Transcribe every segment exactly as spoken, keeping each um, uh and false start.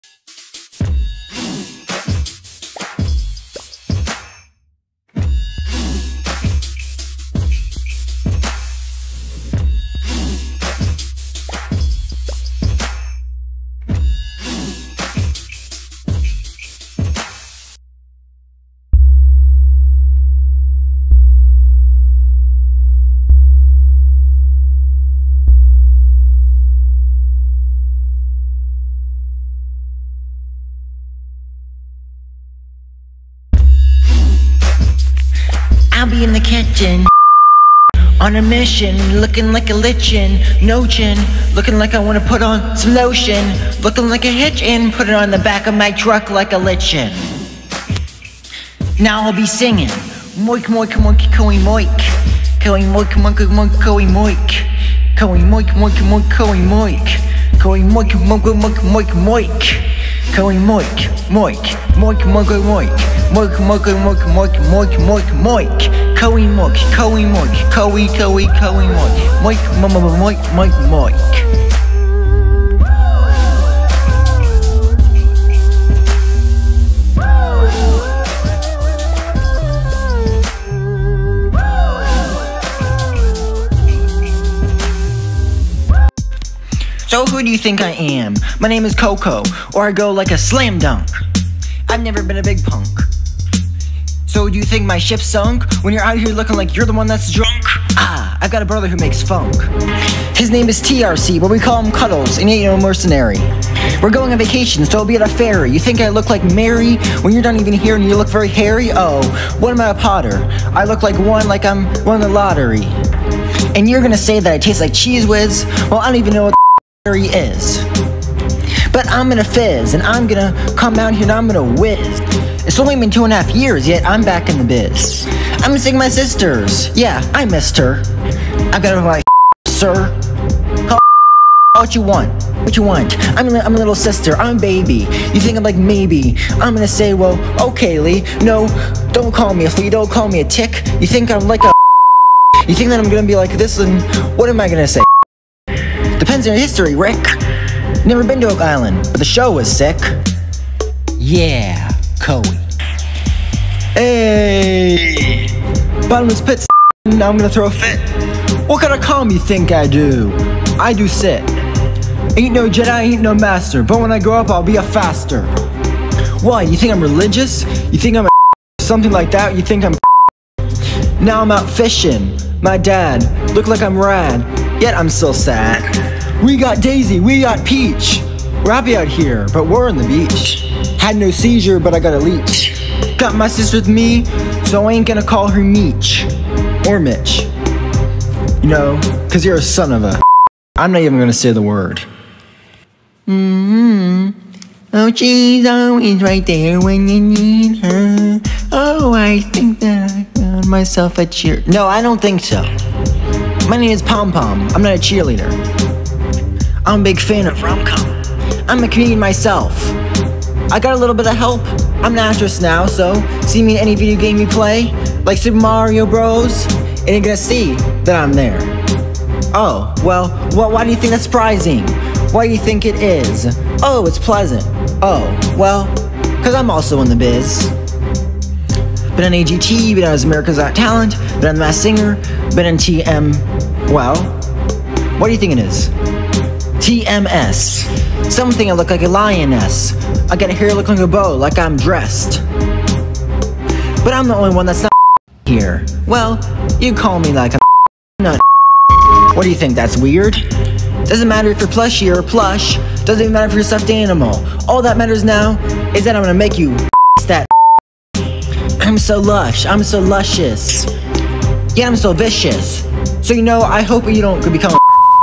I'll be in the kitchen, on a mission, looking like a lichin', no chin, looking like I wanna put on some lotion, looking like a hitch and put it on the back of my truck like a lichin'. Now I'll be singing, moik moik moik koi moik, koi moik moik moik koi moik, koi moik moik moik koi moik, koi moik moik moik moik moik, koi moik moik moik moik moik. Moik, moik, moik, moik, moik, moik, moik. Koi moik, koi moik, koi, koi, koi moik. Moik, moik, moik, moik, moik. So who do you think I am? My name is Coco, or I go like a slam dunk. I've never been a big punk. So do you think my ship sunk when you're out here looking like you're the one that's drunk? Ah, I've got a brother who makes funk. His name is T R C, but we call him Cuddles, and he ain't no mercenary. We're going on vacation, so I'll be at a ferry. You think I look like Mary when you're not even here and you look very hairy? Oh, what am I, a Potter? I look like one like I'm won the lottery. And you're gonna say that I taste like Cheese Whiz? Well, I don't even know what the ferry is. But I'm gonna fizz, and I'm gonna come out here and I'm gonna whiz. It's only been two and a half years, yet I'm back in the biz. I'm missing my sisters. Yeah, I missed her. I got my sir. Call what you want. What you want? I'm a, I'm a little sister. I'm a baby. You think I'm like maybe? I'm gonna say, well, okay, Lee. No, don't call me a flea. Don't call me a tick. You think I'm like a? You think that I'm gonna be like this? And what am I gonna say? Depends on your history, Rick. Never been to Oak Island, but the show was sick. Yeah. Coey. Hey! Bottomless pits, now I'm gonna throw a fit. What kind of calm you think I do? I do sit. Ain't no Jedi, ain't no master, but when I grow up I'll be a faster. Why, you think I'm religious? You think I'm a something like that? You think I'm Now I'm out fishing. My dad, look like I'm rad, yet I'm still sad. We got Daisy, we got Peach. We're happy out here, but we're on the beach. Had no seizure, but I got a leech. Got my sister with me, so I ain't gonna call her Meech. Or Mitch. You know, cause you're a son of a. I'm not even gonna say the word. Mm-hmm. Oh, she's always right there when you need her. Oh, I think that I found myself a cheer. No, I don't think so. My name is Pom Pom. I'm not a cheerleader. I'm a big fan of rom-com. I'm a comedian myself. I got a little bit of help. I'm an actress now, so see me in any video game you play, like Super Mario Bros, and you're gonna see that I'm there. Oh, well, well, why do you think that's surprising? Why do you think it is? Oh, it's pleasant. Oh, well, cause I'm also in the biz. Been on A G T, been on America's Got Talent, been on The Masked Singer, been on T M, well, what do you think it is? T M S. Some think I look like a lioness. I got a hair look like a bow, like I'm dressed. But I'm the only one that's not here. Well, you call me like I'm not. What do you think, that's weird? Doesn't matter if you're plushy or plush. Doesn't even matter if you're a stuffed animal. All that matters now is that I'm gonna make you that. I'm so lush, I'm so luscious. Yeah, I'm so vicious. So you know, I hope you don't become a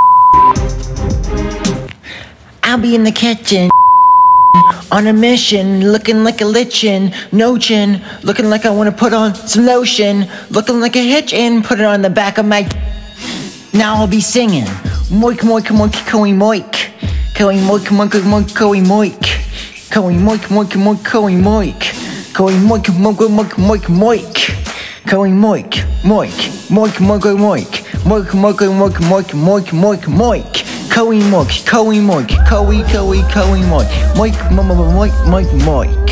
I'll be in the kitchen, on a mission, looking like a lichin', no chin, looking like I wanna put on some lotion, looking like a hitch and put it on the back of my. Now I'll be singing, moik moik moik koi moik, koi moik moik moik koi moik, koi moik moik moik koi moik, koi moik moik moik moik moik, koi moik moik moik moik moik, moik moik moik moik moik moik moik. Coey Moik, Coey Moik, Coey, Coey, Coey Moik, Moik, Moik, Moik, Moik, Moik.